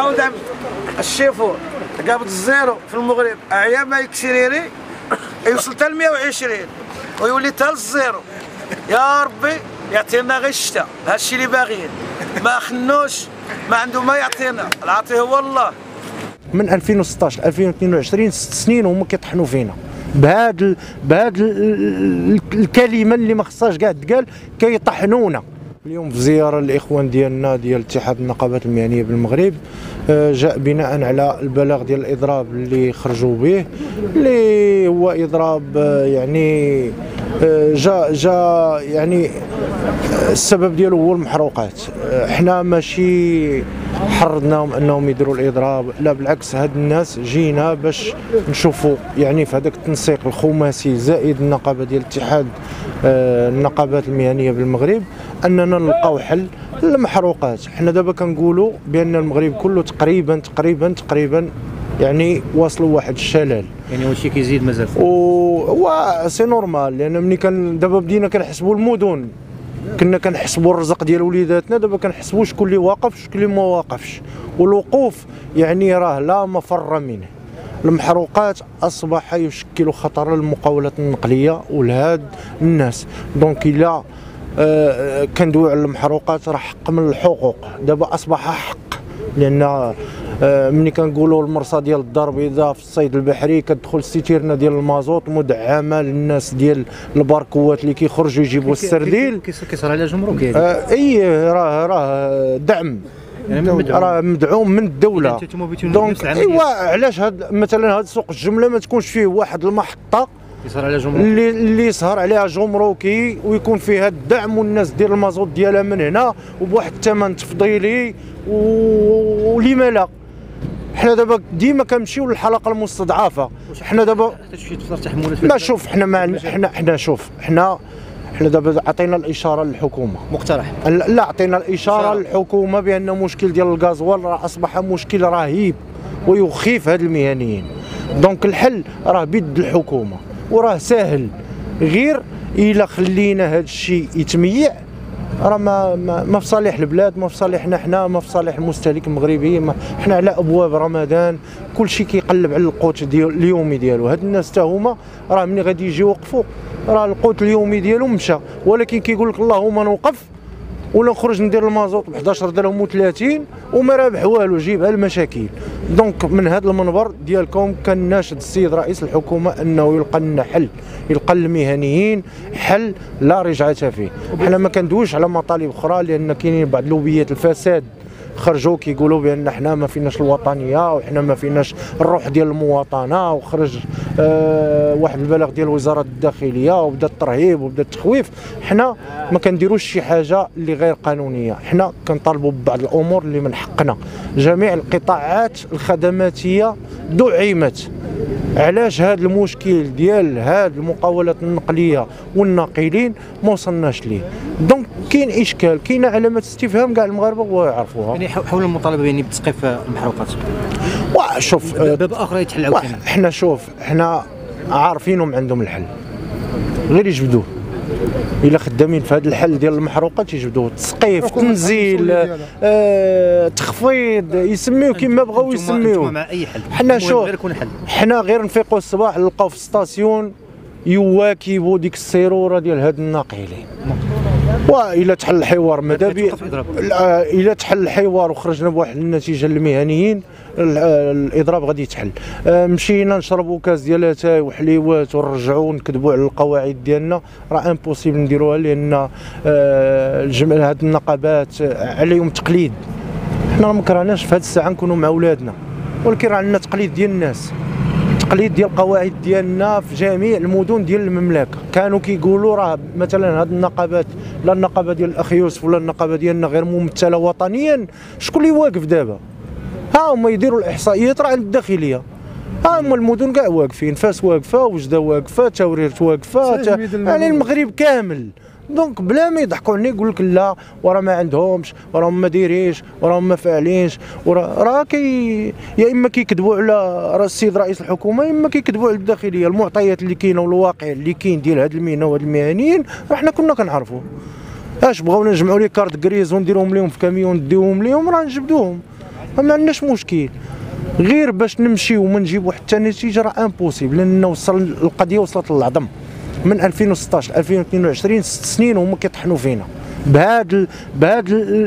دعم الشيفور قابض الزيرو في المغرب ايام ما يكسريري يوصل حتى ل 120 ويولي حتى للزيرو. يا ربي يعطينا غير الشتاء، هادشي اللي باغيين، ما خنوش، ما عنده ما يعطينا، العاطي هو الله. من 2016 2022 6 سنين هما كيطحنوا فينا بهاد الكلمه اللي ما خصهاش كاع تقال، كيطحنونا. اليوم في زياره للاخوان ديالنا ديال اتحاد النقابات المهنيه بالمغرب، جاء بناء على البلاغ ديال الاضراب اللي خرجوا به، اللي هو اضراب يعني جا يعني السبب ديالو هو المحروقات. احنا ماشي حرضناهم انهم يديروا الاضراب، لا بالعكس، هاد الناس جينا باش نشوفوا يعني في هذاك التنسيق الخماسي زائد النقابه ديال اتحاد النقابات المهنيه بالمغرب اننا نلقاو حل للمحروقات. حنا دابا كنقولوا بان المغرب كله تقريبا يعني واصلوا واحد الشلل، يعني هادشي كيزيد مازال سي نورمال، لان ملي كان دابا بدينا كنحسبوا المدن، كنا كنحسبوا الرزق ديال وليداتنا، دابا كنحسبوا شكون اللي واقف شكون اللي ما واقفش، والوقوف يعني راه لا مفر منه. المحروقات اصبح يشكل خطر للمقاولات النقليه ولهاد الناس. دونك الا كندويو على المحروقات راه حق من الحقوق، دابا اصبح حق، لان ملي كنقولوا المرصه ديال الدار البيضاء في الصيد البحري كتدخل ستيرنا ديال المازوط مدعمه للناس ديال الباركوات اللي كيخرجوا يجيبوا السرديل، كيصرا على جمرك يعني. اي راه دعم، يعني راه مدعوم من الدوله. دونك ايوا علاش هاد مثلا هاد سوق الجمله ما تكونش فيه واحد المحطه يسهر على جمرك اللي يسهر عليها جمركي ويكون فيها الدعم، والناس دير المازوت ديالها من هنا وبواحد الثمن تفضيلي، ولما لا. حنا دابا ديما كنمشيو للحلقه المستضعفه. حنا دابا لا شوف حنا دابا عطينا الاشاره للحكومه، مقترح لا عطينا الاشاره للحكومه بان المشكل ديال الغازوال راه اصبح مشكل رهيب ويخيف هاد المهنيين. دونك الحل راه بيد الحكومه وراه ساهل، غير الا خلينا هاد الشيء يتميع راه ما في صالح البلاد، ما في صالحنا حنا، ما في صالح المستهلك المغربي. حنا على ابواب رمضان كل شيء كيقلب على القوت ديال اليومي ديالو. هاد الناس حتى هما راه ملي غادي يجيو يوقفوا راه القوت اليومي ديالو مشى، ولكن كيقول لك اللهم نوقف ولا نخرج ندير المازوت ب 11 درهم و30 وما رابح والو، جيبها المشاكل. دونك من هذا المنبر ديالكم كناشد السيد رئيس الحكومه انه يلقى لنا حل، يلقى للمهنيين حل لا رجعه فيه. حنا ما كندويش على مطالب اخرى، لان كاينين بعض لوبيات الفساد خرجوا كيقولوا بان حنا ما فيناش الوطنيه وحنا ما فيناش الروح ديال المواطنه، وخرج واحد البلاغ ديال وزاره الداخليه وبدا الترهيب وبدا التخويف. حنا ما كنديروش شي حاجه اللي غير قانونيه، حنا كنطالبوا ببعض الامور اللي من حقنا. جميع القطاعات الخدماتيه دعمت. علاش هذا المشكل ديال هاد المقاولات النقليه والناقلين ما وصلناش ليه؟ دونك كاين اشكال، كاينه علامات استفهام كاع المغاربه بغاو يعرفوها. يعني حول المطالبه يعني بتسقيف المحروقات. شوف باب اخر يتحل عاوتاني. حنا عارفينهم عندهم الحل، غير يجبدوه. الا خدامين في هذا الحل ديال المحروقات يجبدوه، تسقيف، تنزيل، تخفيض، يسميوه كما بغاو يسميوه. مع اي حل حنا غير نفيقوا الصباح نلقاو في الستاسيون يواكبوا ديك السيروره ديال هاد الناقلين. والا تحل الحوار مدابي، الا تحل الحوار وخرجنا بواحد النتيجه للمهنيين الاضراب غادي يتحل. مشينا نشربوا كاس ديال اتاي وحليوات ونرجعوا نكذبوا على القواعد ديالنا، راه امبوسيبل نديروها، لان هاد النقابات عليهم تقليد. حنا ما كرهناش في هاد الساعه نكونوا مع ولادنا، ولكن راه عندنا تقليد ديال الناس، تقليد ديال القواعد ديالنا في جميع المدن ديال المملكه. كانوا كيقولوا راه مثلا هاد النقابات، لا النقابه ديال الاخ يوسف ولا النقابه ديالنا غير ممثله وطنيا، شكون اللي واقف دابا؟ ها هما يديروا الاحصائيات راه عند الداخليه، ها هما المدن كاع واقفين، فاس واقفه، وجده واقفه، تاوريرت واقفه، يعني المغرب كامل. دونك بلا ما يضحكوا علينا يقول لك لا وراه ما عندهمش، وراهم ما دايرينش، وراهم ما فاعلينش، راه يا اما كيكذبوا على السيد رئيس الحكومه، يا اما كيكذبوا على الداخليه. المعطيات اللي كاينه والواقع اللي كاين ديال هذه المهنه وهاد المهنيين راه حنا كنا كنعرفوه. اش بغاونا نجمعوا لي كارت كريز ونديروهم لهم في كاميون نديوهم لهم راه نجبدوهم. ما عندناش مشكل، غير باش نمشيو وما نجيبو حتى نتيجه راه امبوسيبل، لان القضيه وصلت للعظم من 2016 2022 6 سنين وهما كيطحنوا فينا بهاد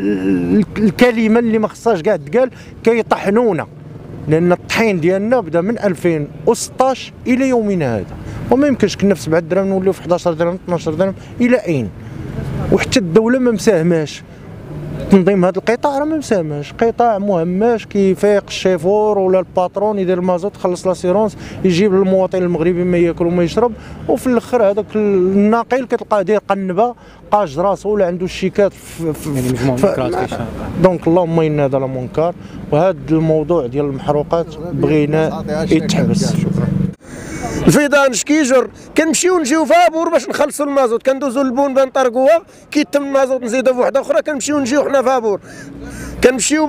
الكلمه اللي ما خصهاش كاع تقال، كيطحنونا، لان الطحين ديالنا بدا من 2016 الى يومنا هذا، وما يمكنش كنا في 7 دراهم نوليو في 11 درهم 12 درهم الى اين؟ وحتى الدوله ما مساهماش، تنظيم هذا القطاع راه ما مساهماش، قطاع مهماش كيفيق الشيفور ولا الباترون يدير المازوت يخلص لاسيرونس يجيب للمواطن المغربي ما ياكل وما يشرب، وفي الاخر هذاك الناقل كتلقاه داير قنبه قاج راسو ولا عنده الشيكات يعني مجموعه منكرات دونك اللهم انا هذا المنكر، وهذا الموضوع ديال المحروقات بغينا يتحبس. الفيضان شكيجر كنمشيو نجيو فابور باش نخلصوا المازوت، كندوزو للبون بنطرقوها كيتم المازوت نزيدو فوحده اخرى كنمشيو نجيو حنا فابور، كنمشيو ب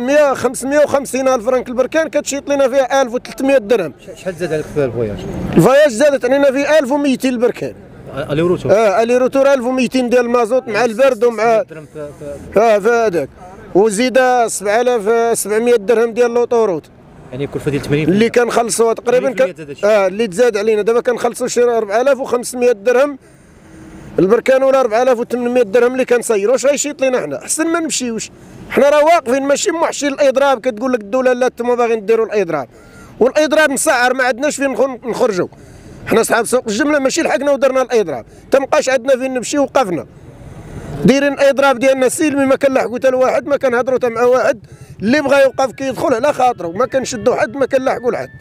550 الف فرنك البركان كتشيط لنا فيها 1300 درهم. شحال زاد عليك في الفواياج؟ الفواياج زادت علينا في 1200 البركان. الي روتور؟ الي روتور 1200 ديال المازوت مع البرد ومع فهذاك، وزيد 7700 درهم ديال لوطوروت، يعني كلفه ديال 80% اللي كنخلصوها تقريبا اللي تزاد علينا دابا كنخلصوا شي 4500 درهم البركان ولا 4800 درهم اللي كنصيروا. واش غيشيط لينا حنا؟ احسن ما نمشيوش، حنا راه واقفين ماشي موحشين الاضراب، كتقول لك الدوله لا انتم باغيين ديروا الاضراب، والاضراب مسعر ما عندناش فين نخرجوا، حنا صحاب سوق الجمله ماشي لحقنا ودرنا الاضراب، تمبقاش عندنا فين نمشيو وقفنا دايرين الاضراب ديالنا سلمي، ما كنلاحقوا حتى لواحد، ما كنهضروا حتى مع واحد، اللي بغى يوقف كيدخل على خاطره، ما كنشدوا حد ما كنلاحقوا لحد.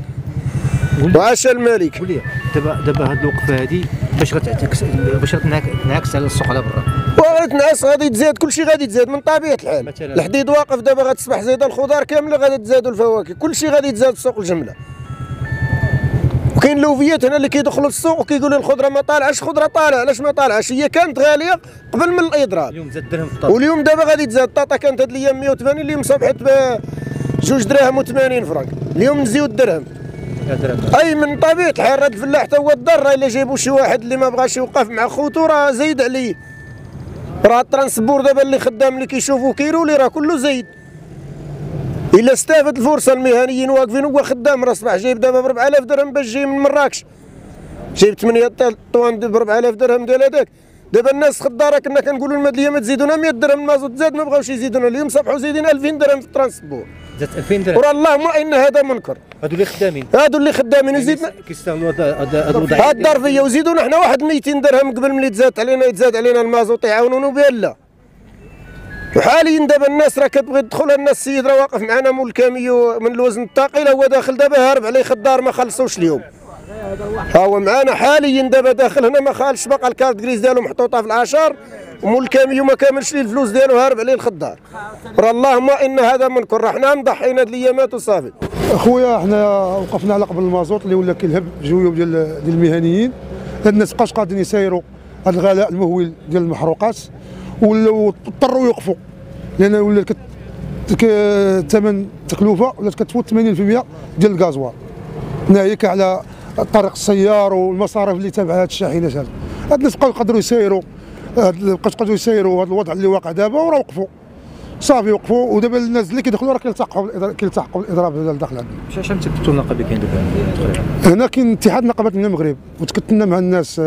وعاش الملك. قول لي دابا هاد الوقفه هادي باش غتنعكس على السوق على برا؟ وغتنعس غادي تزاد كلشي، غادي تزاد من طبيعه الحال، الحديد واقف دابا غتصبح زايده الخضار كامله، غادي تزادوا الفواكه، كلشي غادي تزاد في سوق الجمله. وكاين لوفيات هنا اللي كيدخلوا للسوق وكيقولوا الخضره ما طالعاش، الخضره طالعه، علاش ما طالعاش؟ هي كانت غاليه قبل من الاضراب، اليوم زاد درهم في الطاطا، واليوم دابا غادي تزاد. الطاطا كانت هاد الايام 180، اليوم صبحت ب 2 دراهم و80 فرنك، اليوم نزيدو الدرهم. اي من طبيعه الحال راه الفلاح تا هو الضر، الا جايبوا شي واحد اللي ما بغاش يوقف مع خوتو راه زايد عليه، راه الترانسبور دابا اللي خدام اللي كيشوفوا كيرولي راه كله زايد. الا استافد الفرصه المهنيين واقفين هو خدام، راه صباح جايب دابا ب 4000 درهم باش جاي من مراكش، جايب 8 طوان ب 4000 درهم ديال هذاك. دابا الناس خداره كنا كنقولوا لهم هاد الايام تزيدونا 100 درهم المازوت زاد، ما بغاوش يزيدونا، اليوم صبحوا زايدين 2000 درهم في الترانسبور، زاد 2000 درهم، وراه اللهم ان هذا منكر. هادو اللي خدامين يزيدنا كيستعملوا هذا الوضعيه هاد الظرفيه، وزيدونا حنا واحد 200 درهم قبل ملي يتزاد علينا المازوت يعاونونا بها لا. وحاليا دابا الناس راه كتبغي تدخل، الناس السيد راه واقف معنا مول كاميو من الوزن الثقيل، هو داخل دابا هارب عليه خضار ما خلصوش اليوم، ها هو معنا حاليا دابا داخل هنا ما خالش، باقا الكارت كريز ديالو محطوطه في العشر، ومول الكاميو ما كاملش ليه الفلوس ديالو هارب عليه الخضار، راه اللهم ان هذا منكر، راه حنا مضحينا هاد الايامات وصافي. اخويا حنا وقفنا على قبل المازوت اللي ولا كيلهب جويو ديال المهنيين، الناس مابقاش قادرين يسايروا هذا الغلاء المهول ديال المحروقات، ولاو اضطروا يوقفوا، لان ولا الثمن التكلفه ولات كتفوت 80% ديال الغازوال، ناهيك على الطريق السيار والمصاريف اللي تابعه هاد الشاحنات هاد الناس بقاو يقدروا يسايروا، يقدروا يسايروا هذا الوضع اللي واقع دابا، وراه وقفوا صافي وقفوا، ودابا الناس اللي كيدخلوا راه كيلتحقوا بالاضراب هذا الداخل عندنا. شحال تثبتوا النقابه كاين دابا؟ هنا كاين اتحاد نقابات من المغرب، وتكتلنا مع الناس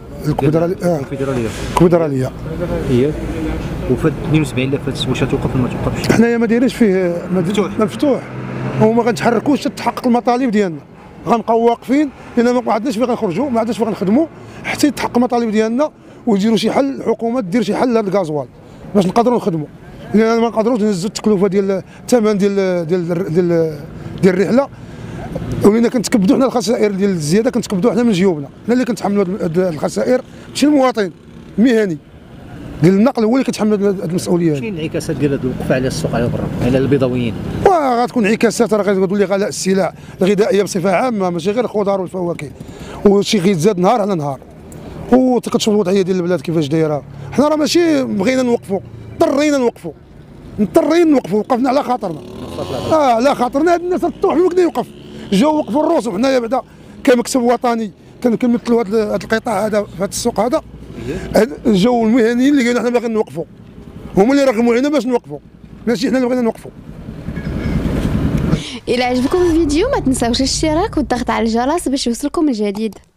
الكونفدراليه هي وفات 72 اللي فاتت، واش توقف ولا ما توقفش؟ حنايا ما دايرينش فيه مفتوح، وما غنتحركوش حتى تحقق المطالب ديالنا، غنبقاو واقفين لان ما عندناش فين غنخرجوا، ما عندناش فين غنخدموا حتى يتحقق المطالب ديالنا، ويديروا شي حل، الحكومه دير شي حل لهذا الغازوال باش نقدروا نخدموا، لان ما نقدروش نهزوا التكلفه ديال الثمن ديال الرحله، ولينا كنتكبدوا حنا الخسائر ديال الزياده، كنتكبدوا حنا من جيوبنا، حنا اللي كنتحملوا هذه الخسائر، ماشي المواطن المهني ديال النقل هو اللي كيتحمل هذه المسؤوليه. شنو الانعكاسات ديال هذه الوقفه على السوق على برا على البيضاويين؟ غتكون انعكاسات، راه غتولي غلاء السلع الغذائيه بصفه عامه، ماشي غير الخضار والفواكه، وشي غيتزاد نهار على نهار، وكتشوف الوضعيه ديال البلاد كيفاش دايره. حنا راه ماشي بغينا نوقفوا، مضطرين نوقفوا، وقفنا على خاطرنا، على خاطرنا. هاد الناس طوح وكدا يوقف، جاو وقفوا الروس، وحنايا بعدا كمكتب وطني كنمثلوا هذا القطاع هذا في هذا السوق هذا، جاو المهنيين اللي قالوا حنا باغيين نوقفوا، هما اللي رغموا علينا باش نوقفوا، ماشي حنا اللي بغينا نوقفوا. الى عجبكم الفيديو ما تنساوش الاشتراك والضغط على الجرس باش يوصلكم الجديد.